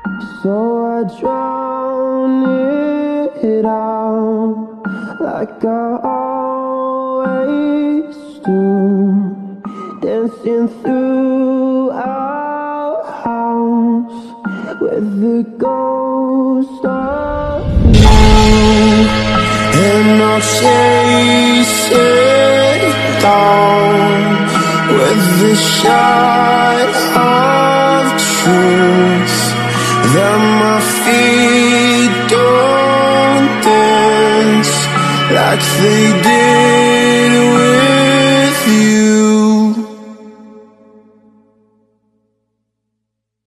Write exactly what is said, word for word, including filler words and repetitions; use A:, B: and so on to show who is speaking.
A: So I drown it out like I always do, dancing through our house with the ghost of you. And I'll chase it down with the shot of truth, that my feet don't dance like they did.